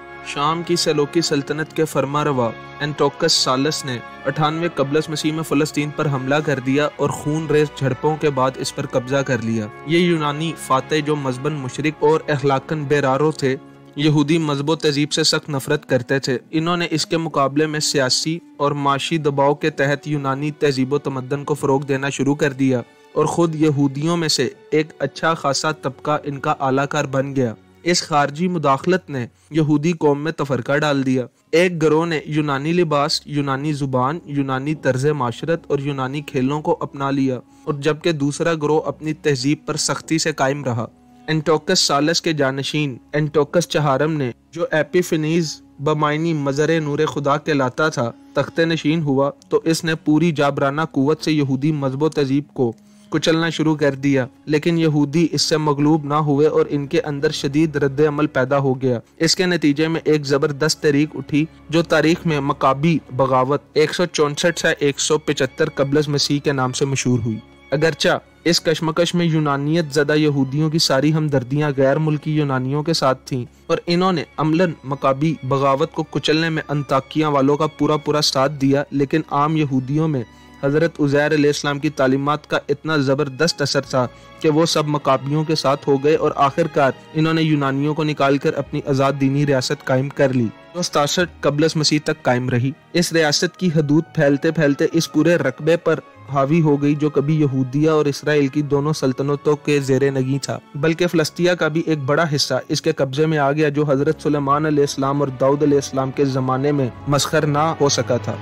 شام کی سلوکی سلطنت کے فرما روا اینٹوکس سالس نے 98 قبل مسیح میں فلسطین پر حملہ کر دیا اور خون ریز جھڑپوں کے بعد اس پر قبضہ کر لیا۔ یہ یونانی فاتح جو مذہباً مشرک اور اخلاقاً بے رارو تھے، یہودی مذہب و تہذیب سے سخت نفرت کرتے تھے۔ انہوں نے اس کے مقابلے میں سیاسی اور معاشی دباؤ کے تحت یونانی تہذیب و تمدن کو فروغ دینا شروع کر دیا، اور خود یہودیوں میں سے ایک اچھا خاصا طبقہ ان کا اعلیٰ کار بن گیا۔ اس خارجی مداخلت نے یہودی قوم میں تفرقہ ڈال دیا۔ ایک گروہ نے یونانی لباس، یونانی زبان، یونانی طرز معاشرت اور یونانی کھیلوں کو اپنا لیا، اور جبکہ دوسرا گروہ اپنی تہذیب پر سختی سے قائم رہا۔ اینٹوکس سالس کے جانشین اینٹوکس چہارم نے، جو ایپیفنیز بمعنی مظہر نور خدا کہلاتا تھا، تخت نشین ہوا تو اس نے پوری جابرانہ قوت سے یہودی مذہب و تہذیب کو کچلنا شروع کر دیا، لیکن یہودی اس سے مغلوب نہ ہوئے اور ان کے اندر شدید رد عمل پیدا ہو گیا۔ اس کے نتیجے میں ایک زبردست تحریک اٹھی جو تاریخ میں مکابی بغاوت 164 سے 175 قبل مسیح کے نام سے مشہور ہوئی۔ اگرچہ اس کشمکش میں یونانیت زدہ یہودیوں کی ساری ہمدردیاں غیر ملکی یونانیوں کے ساتھ تھیں، اور انہوں نے عملاً مکابی بغاوت کو کچلنے میں انطاکیہ والوں کا پورا ساتھ دیا، لیکن عام یہودیوں میں حضرت عزیر علیہ السلام کی تعلیمات کا اتنا زبردست اثر تھا کہ وہ سب مکابیوں کے ساتھ ہو گئے، اور آخرکار انہوں نے یونانیوں کو نکال کر اپنی آزاد دینی ریاست قائم کر لی، جو 67 قبل مسیح تک قائم رہی۔ اس ریاست کی حدود پھیلتے پھیلتے اس پورے رقبے پر حاوی ہو گئی جو کبھی یہودیہ اور اسرائیل کی دونوں سلطنتوں کے زیر نگیں تھا، بلکہ فلسطین کا بھی ایک بڑا حصہ اس کے قبضے میں آ گیا، جو حضرت سلیمان علیہ السلام اور داؤد علیہ السلام کے زمانے میں مسخر نہ ہو سکا تھا۔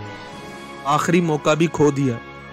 آخری موقع بھی کھو دیا۔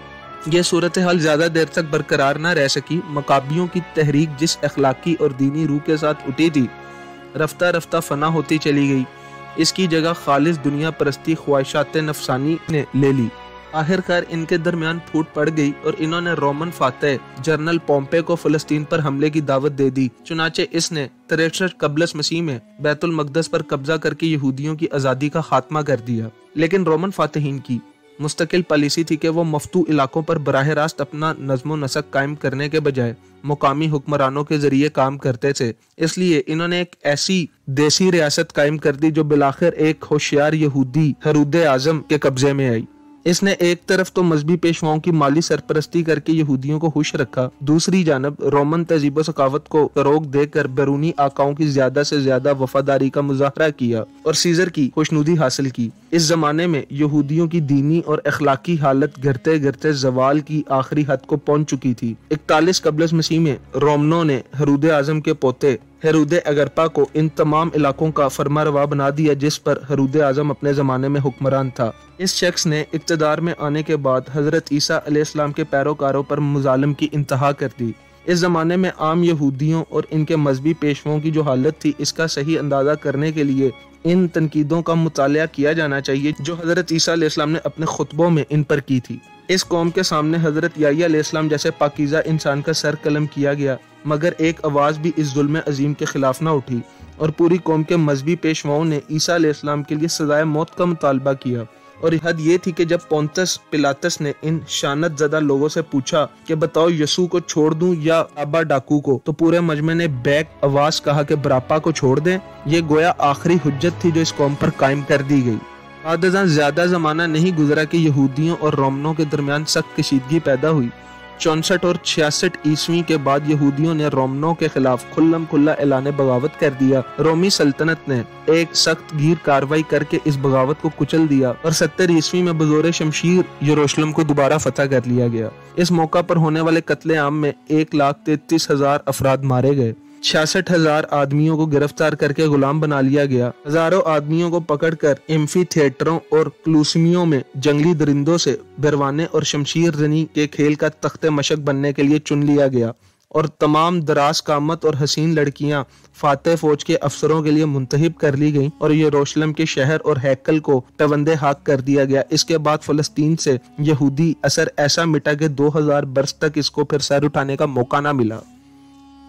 یہ صورتحال زیادہ دیر تک برقرار نہ رہ سکی۔ مکابیوں کی تحریک جس اخلاقی اور دینی روح کے ساتھ اٹھی تھی، رفتہ رفتہ فنا ہوتی چلی گئی۔ اس کی جگہ خالص دنیا پرستی خواہشات نفسانی نے لے لی۔ آخرکار ان کے درمیان پھوٹ پڑ گئی اور انہوں نے رومن فاتح جنرل پومپے کو فلسطین پر حملے کی دعوت دے دی۔ چنانچہ اس نے 63 قبل مسیح میں بیت المقدس پر قبضہ کر کے یہودیوں کی آزادی کا خاتمہ کر دیا۔ لیکن رومن فاتحین کی مستقل پالیسی تھی کہ وہ مفتوح علاقوں پر براہ راست اپنا نظم و نسق قائم کرنے کے بجائے مقامی حکمرانوں کے ذریعے کام کرتے تھے۔ اس لیے انہوں نے ایک ایسی دیسی ریاست قائم کر دی جو بالآخر ایک ہوشیار یہودی ہرود اعظم کے قبضے میں آئی۔ اس نے ایک طرف تو مذہبی پیشواؤں کی مالی سرپرستی کر کے یہودیوں کو خوش رکھا، دوسری جانب رومن تہذیب و ثقافت کو فروغ دے کر بیرونی آقاؤں کی زیادہ سے زیادہ وفاداری کا مظاہرہ کیا اور سیزر کی خوشنودی حاصل کی۔ اس زمانے میں یہودیوں کی دینی اور اخلاقی حالت گرتے گرتے زوال کی آخری حد کو پہنچ چکی تھی۔ 41 قبل مسیح میں رومنوں نے ہرود اعظم کے پوتے ہیرود اگرپا کو ان تمام علاقوں کا فرما روا بنا دیا جس پر ہرود اعظم اپنے زمانے میں حکمران تھا۔ اس شخص نے اقتدار میں آنے کے بعد حضرت عیسیٰ علیہ السلام کے پیروکاروں پر مظالم کی انتہا کر دی۔ اس زمانے میں عام یہودیوں اور ان کے مذہبی پیشواؤں کی جو حالت تھی، اس کا صحیح اندازہ کرنے کے لیے ان تنقیدوں کا مطالعہ کیا جانا چاہیے جو حضرت عیسیٰ علیہ السلام نے اپنے خطبوں میں ان پر کی تھی۔ اس قوم کے سامنے حضرت یحییٰ علیہ السلام جیسے پاکیزہ انسان کا سر قلم کیا گیا، مگر ایک آواز بھی اس ظلم عظیم کے خلاف نہ اٹھی، اور پوری قوم کے مذہبی پیشواؤں نے عیسیٰ علیہ السلام کے لیے سزائے موت کا مطالبہ کیا۔ اور حد یہ تھی کہ جب پونتس پلاطس نے ان شانت زدہ لوگوں سے پوچھا کہ بتاؤ یسوع کو چھوڑ دوں یا ابا ڈاکو کو، تو پورے مجمع نے بیک آواز کہا کہ براپا کو چھوڑ دیں۔ یہ گویا آخری حجت تھی جو اس قوم پر قائم کر دی گئی۔ بعد ازاں زیادہ زمانہ نہیں گزرا کہ یہودیوں اور رومنوں کے درمیان سخت کشیدگی پیدا ہوئی۔ 64 اور 66 عیسوی کے بعد یہودیوں نے رومنوں کے خلاف کھلم کھلا اعلان بغاوت کر دیا۔ رومی سلطنت نے ایک سخت گیر کاروائی کر کے اس بغاوت کو کچل دیا اور 70 عیسوی میں بزور شمشیر یروشلم کو دوبارہ فتح کر لیا گیا۔ اس موقع پر ہونے والے قتل عام میں 1,33,000 افراد مارے گئے، 66,000 آدمیوں کو گرفتار کر کے غلام بنا لیا گیا، ہزاروں آدمیوں کو پکڑ کر ایمفی تھیٹروں اور کلوسمیوں میں جنگلی درندوں سے بروانے اور شمشیر زنی کے کھیل کا تخت مشق بننے کے لیے چن لیا گیا، اور تمام دراز قامت اور حسین لڑکیاں فاتح فوج کے افسروں کے لیے منتخب کر لی گئیں اور یروشلم کے شہر اور ہیکل کو پیوند خاک کر دیا گیا۔ اس کے بعد فلسطین سے یہودی اثر ایسا مٹا کہ 2000 برس تک اس کو پھر سر اٹھانے کا موقع نہ ملا۔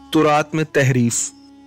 تورات میں تحریف۔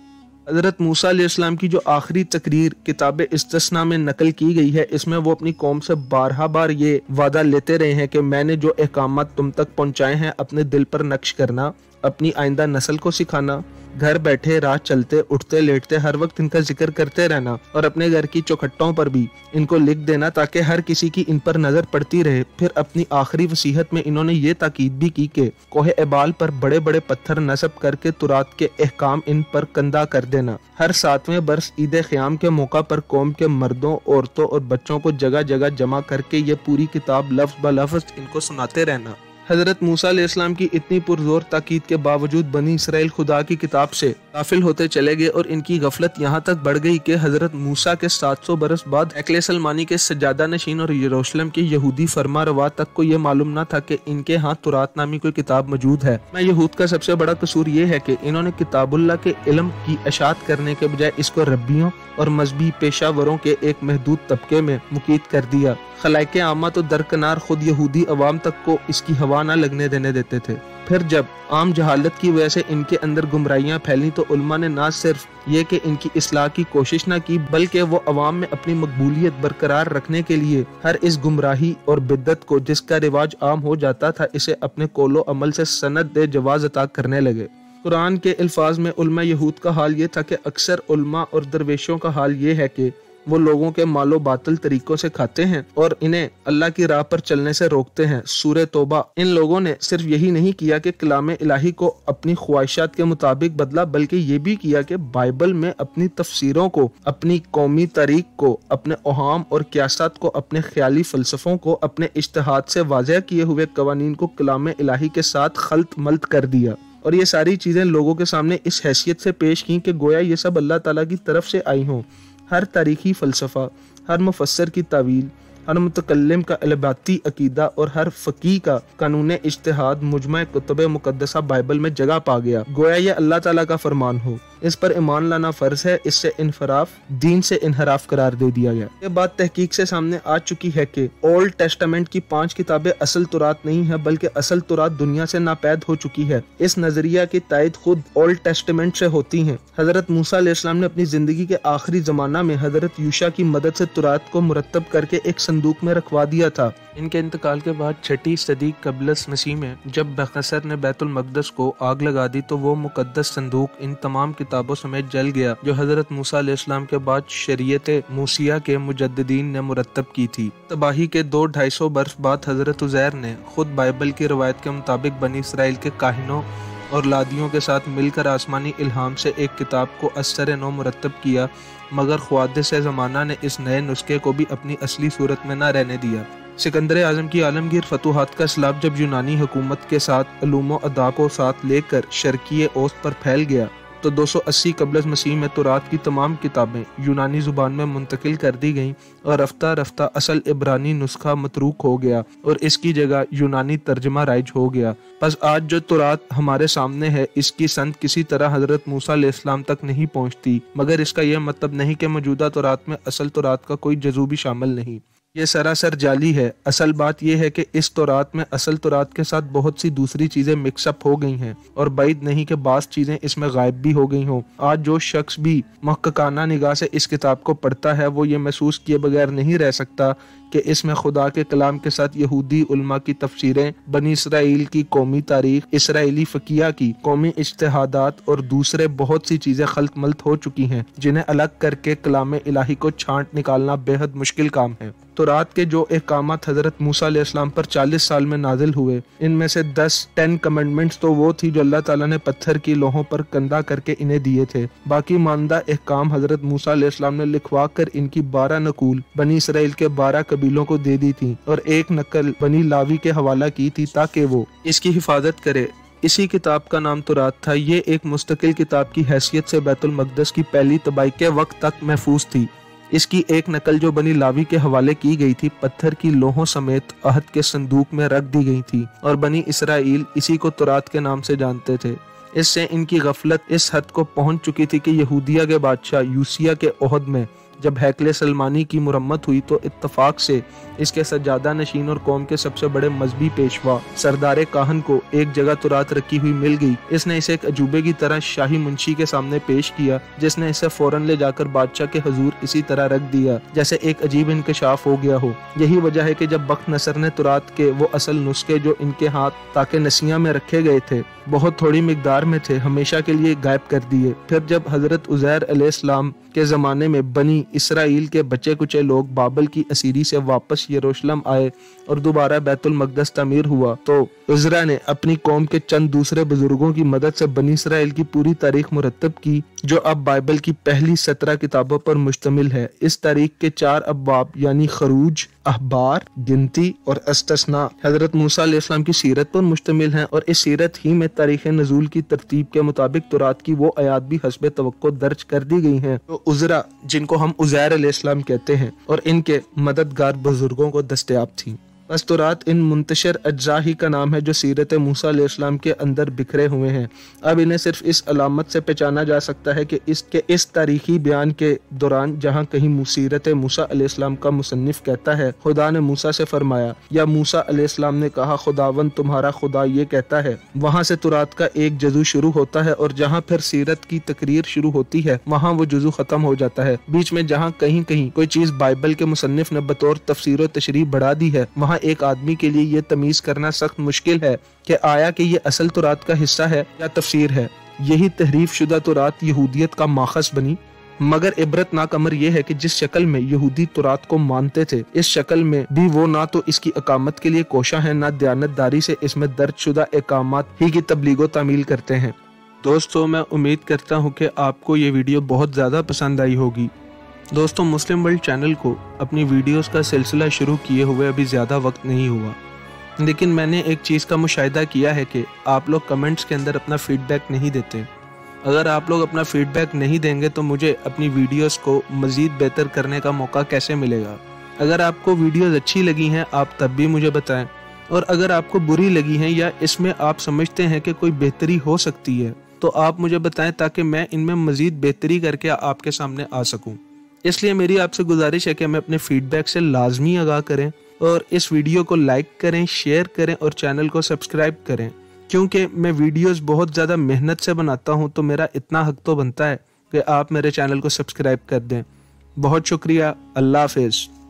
حضرت موسیٰ علیہ السلام کی جو آخری تقریر کتاب استثناء میں نقل کی گئی ہے، اس میں وہ اپنی قوم سے بارہا بار یہ وعدہ لیتے رہے ہیں کہ میں نے جو احکامات تم تک پہنچائے ہیں اپنے دل پر نقش کرنا، اپنی آئندہ نسل کو سکھانا، گھر بیٹھے راہ چلتے اٹھتے لیٹتے ہر وقت ان کا ذکر کرتے رہنا، اور اپنے گھر کی چوکھٹوں پر بھی ان کو لکھ دینا تاکہ ہر کسی کی ان پر نظر پڑتی رہے۔ پھر اپنی آخری وصیت میں انہوں نے یہ تاکید بھی کی کہ کوہ ایبال پر بڑے بڑے پتھر نصب کر کے تورات کے احکام ان پر کندہ کر دینا۔ ہر 7ویں برس عید خیام کے موقع پر قوم کے مردوں، عورتوں اور بچوں کو جگہ جگہ جمع کر کے یہ پوری کتاب لفظ بلفظ ان کو سناتے رہنا۔ حضرت موسیٰ علیہ السلام کی اتنی پرزور تاکید کے باوجود بنی اسرائیل خدا کی کتاب سے غافل ہوتے چلے گئے، اور ان کی غفلت یہاں تک بڑھ گئی کہ حضرت موسیٰ کے 700 برس بعد ہیکل سلمانی کے سجادہ نشین اور یروشلم کے یہودی فرما روا تک کو یہ معلوم نہ تھا کہ ان کے ہاں تورات نامی کوئی کتاب موجود ہے۔ میں یہود کا سب سے بڑا قصور یہ ہے کہ انہوں نے کتاب اللہ کے علم کی اشاعت کرنے کے بجائے اس کو ربیوں اور مذہبی پیشہ وروں کے ایک محدود طبقے میں مقید کر دیا۔ خلائق عامہ تو درکنار خود یہودی عوام تک کو اس کی ہوا نہ لگنے دینے دیتے تھے۔ پھر جب عام جہالت کی وجہ سے ان کے اندر گمراہیاں پھیلیں تو علماء نے نہ صرف یہ کہ ان کی اصلاح کی کوشش نہ کی، بلکہ وہ عوام میں اپنی مقبولیت برقرار رکھنے کے لیے ہر اس گمراہی اور بدعت کو جس کا رواج عام ہو جاتا تھا اسے اپنے قول و عمل سے سند جواز عطا کرنے لگے۔ قرآن کے الفاظ میں علماء یہود کا حال یہ تھا کہ اکثر علماء اور درویشوں کا حال یہ ہے کہ وہ لوگوں کے مال و باطل طریقوں سے کھاتے ہیں اور انہیں اللہ کی راہ پر چلنے سے روکتے ہیں۔ سورہ توبہ۔ ان لوگوں نے صرف یہی نہیں کیا کہ کلام الہی کو اپنی خواہشات کے مطابق بدلا، بلکہ یہ بھی کیا کہ بائبل میں اپنی تفسیروں کو، اپنی قومی تاریخ کو، اپنے اوہام اور قیاسات کو، اپنے خیالی فلسفوں کو، اپنے اجتہاد سے واضح کیے ہوئے قوانین کو کلام الہی کے ساتھ خلط ملط کر دیا، اور یہ ساری چیزیں لوگوں کے سامنے اس حیثیت سے پیش کی کہ گویا یہ سب اللہ تعالیٰ کی طرف سے آئی ہوں۔ ہر تاریخی فلسفہ، ہر مفسر کی تعویل، ہر متکلم کا الباتی عقیدہ اور ہر فقیہ کا قانون اجتہاد مجمع کتب مقدسہ بائبل میں جگہ پا گیا، گویا یہ اللہ تعالیٰ کا فرمان ہو۔ اس پر ایمان لانا فرض ہے، اس سے انحراف دین سے انحراف قرار دے دیا گیا۔ یہ بات تحقیق سے سامنے آ چکی ہے کہ اولڈ ٹیسٹامنٹ کی 5 کتابیں اصل تورات نہیں ہے، بلکہ اصل تورات دنیا سے ناپید ہو چکی ہے۔ اس نظریہ کی تائید خود اولڈ ٹیسٹامنٹ سے ہوتی ہے۔ حضرت موسیٰ علیہ السلام نے اپنی زندگی کے آخری زمانہ میں حضرت یوشع کی مدد سے تورات کو مرتب کر کے ایک صندوق میں رکھوا دیا تھا۔ ان کے انتقال کے بعد 6 صدی قبل مسیح میں جب بختیار نے بیت المقدس کو آگ لگا دی تو وہ مقدس صندوق ان تمام کتابوں سمیت جل گیا جو حضرت موسیٰ علیہ السلام کے بعد شریعت موسیٰ کے مجددین نے مرتب کی تھی۔ تباہی کے 200-250 برس بعد حضرت عزیر نے خود بائبل کی روایت کے مطابق بنی اسرائیل کے کاہنوں اور لادیوں کے ساتھ مل کر آسمانی الہام سے ایک کتاب کو ازسر نو مرتب کیا، مگر خوادث زمانہ نے اس نئے نسخے کو بھی اپنی اصلی صورت میں نہ رہنے دیا۔ سکندر اعظم کی عالمگیر فتوحات کا اسلاب جب یونانی حکومت کے ساتھ علوم و اداب کو ساتھ لے کر شرقی اوسط پر پھیل گیا تو 280 قبل مسیح میں تورات کی تمام کتابیں یونانی زبان میں منتقل کر دی گئیں اور رفتہ رفتہ اصل عبرانی نسخہ متروک ہو گیا اور اس کی جگہ یونانی ترجمہ رائج ہو گیا۔ پس آج جو تورات ہمارے سامنے ہے اس کی سند کسی طرح حضرت موسیٰ علیہ السلام تک نہیں پہنچتی، مگر اس کا یہ مطلب نہیں کہ موجودہ تورات میں اصل تورات کا کوئی جزو بھی شامل نہیں۔ یہ سراسر جعلی ہے۔ اصل بات یہ ہے کہ اس تورات میں اصل تورات کے ساتھ بہت سی دوسری چیزیں مکس اپ ہو گئی ہیں اور بعید نہیں کہ بعض چیزیں اس میں غائب بھی ہو گئی ہوں۔ آج جو شخص بھی محققانہ نگاہ سے اس کتاب کو پڑھتا ہے وہ یہ محسوس کیے بغیر نہیں رہ سکتا کہ اس میں خدا کے کلام کے ساتھ یہودی علماء کی تفسیریں، بنی اسرائیل کی قومی تاریخ، اسرائیلی فقیہ کی قومی اجتہادات اور دوسرے بہت سی چیزیں خلط ملط ہو چکی ہیں جنہیں الگ کر کے کلام الہی کو چھانٹ نکالنا بے حد مشکل کام ہے۔ تورات کے جو احکامات حضرت موسیٰ علیہ السلام پر 40 سال میں نازل ہوئے، ان میں سے 10 کمنڈمنٹس تو وہ تھی جو اللہ تعالیٰ نے پتھر کی لوحوں پر کندہ کر کے انہیں دیے تھے۔ باقی ماندہ احکام حضرت موسیٰ علیہ السلام نے لکھوا کر ان کی 12 نقول بنی اسرائیل کے 12 قبیلوں کو دے دی تھی اور ایک نقل بنی لاوی کے حوالہ کی تھی تاکہ وہ اس کی حفاظت کرے۔ اسی کتاب کا نام تورات تھا۔ یہ ایک مستقل کتاب کی حیثیت سے بیت المقدس کی پہلی تباہی کے وقت تک محفوظ تھی۔ اس کی ایک نقل جو بنی لاوی کے حوالے کی گئی تھی پتھر کی لوحوں سمیت عہد کے صندوق میں رکھ دی گئی تھی اور بنی اسرائیل اسی کو تورات کے نام سے جانتے تھے۔ اس سے ان کی غفلت اس حد کو پہنچ چکی تھی کہ یہودیہ کے بادشاہ یوسیہ کے عہد میں جب ہیکل سلمانی کی مرمت ہوئی تو اتفاق سے इसके सज्जादा नशीन और कौम के सबसे बड़े मजहबी पेशवा सरदार काहन को एक जगह तुरात रखी हुई मिल गई। इसने इसे एक अजूबे की तरह शाही मुंशी के सामने पेश किया, जिसने इसे फौरन ले जाकर बादशाह के हुजूर इसी तरह रख दिया जैसे एक अजीब इंकशाफ हो गया हो। यही वजह है कि जब बख्त नसर ने तुरात के वो असल नुस्खे जो इनके हाथ ताकि नसिया में रखे गए थे, बहुत थोड़ी मिकदार में थे, हमेशा के लिए गायब कर दिए। फिर जब हजरत उज़ैर अलैहिस्सलाम के ज़माने में बनी इसराइल के बचे कुचे लोग बाबल की असीरी से वापस यरूशलेम आए और दोबारा बैतुल मक़दस तामीर हुआ, तो उज़रा ने अपनी कौम के चंद दूसरे बुजुर्गों की मदद से बनी इसराइल की पूरी तारीख मुरत्तब की, जो अब बाइबल की पहली 17 किताबों पर मुश्तमिल है। इस तारीख के 4 अब्वाब यानी खरूज, अहबार, गिनती और अस्तस्ना हजरत मूसा अलैहिस्सलाम की सीरत पर मुश्तमिल हैं और इस सीरत ही में तारीख नज़ूल की तरतीब के मुताबिक तुरात की वो आयात भी हस्बे तवक्को दर्ज कर दी गई हैं तो उज़रा, जिनको हम उज़ैर अलैहिस्सलाम कहते हैं, और इनके मददगार बुजुर्गों को दस्तयाब थी। बस तुरात इन मुंतशर अज्जा ही का नाम है जो सीरत मूसा अलैहिस्सलाम के अंदर बिखरे हुए हैं। अब इन्हें सिर्फ इस अलामत से पहचाना जा सकता है कि इस तारीखी बयान के दौरान जहाँ कहीं सीरत मूसा अलैहिस्सलाम का मुसन्निफ कहता है खुदा ने मूसा से फरमाया, या मूसा अलैहिस्सलाम ने कहा खुदावन तुम्हारा खुदा ये कहता है, वहाँ से तुरात का एक जजू शुरू होता है और जहाँ फिर सीरत की तकरीर शुरू होती है वहाँ वो जजू खत्म हो जाता है। बीच में जहाँ कहीं कहीं कोई चीज बाइबल के मुसन्निफ ने बतौर तफसीर व तशरीह बढ़ा दी है, वहाँ एक आदमी के लिए ये तमीज करना सख्त मुश्किल है कि आया कि ये असल तुरात का हिस्सा है या तफसीर है। यही तहरीफ शुदा तुरात यहूदियत का माखस बनी। मगर इबरतनाक अमर यह है कि जिस शक्ल में यहूदी तुरात को मानते थे, इस शक्ल में भी वो ना तो इसकी अकामत के लिए कोशा है, ना दयानतदारी से इसमें दर्ज शुदा अकामात ही की तबलीगो तामील करते हैं। दोस्तों, मैं उम्मीद करता हूँ कि आपको ये वीडियो बहुत ज़्यादा पसंद आई होगी। दोस्तों, मुस्लिम वर्ल्ड चैनल को अपनी वीडियोस का सिलसिला शुरू किए हुए अभी ज़्यादा वक्त नहीं हुआ, लेकिन मैंने एक चीज़ का मुशाहिदा किया है कि आप लोग कमेंट्स के अंदर अपना फीडबैक नहीं देते। अगर आप लोग अपना फीडबैक नहीं देंगे तो मुझे अपनी वीडियोस को मज़ीद बेहतर करने का मौका कैसे मिलेगा। अगर आपको वीडियोस अच्छी लगी हैं आप तब भी मुझे बताएं, और अगर आपको बुरी लगी हैं या इसमें आप समझते हैं कि कोई बेहतरी हो सकती है तो आप मुझे बताएं ताकि मैं इनमें मज़ीद बेहतरी करके आपके सामने आ सकूँ। इसलिए मेरी आपसे गुजारिश है कि हमें अपने फीडबैक से लाजमी आगाह करें और इस वीडियो को लाइक करें, शेयर करें और चैनल को सब्सक्राइब करें, क्योंकि मैं वीडियोस बहुत ज़्यादा मेहनत से बनाता हूं तो मेरा इतना हक तो बनता है कि आप मेरे चैनल को सब्सक्राइब कर दें। बहुत शुक्रिया। अल्लाह हाफिज़।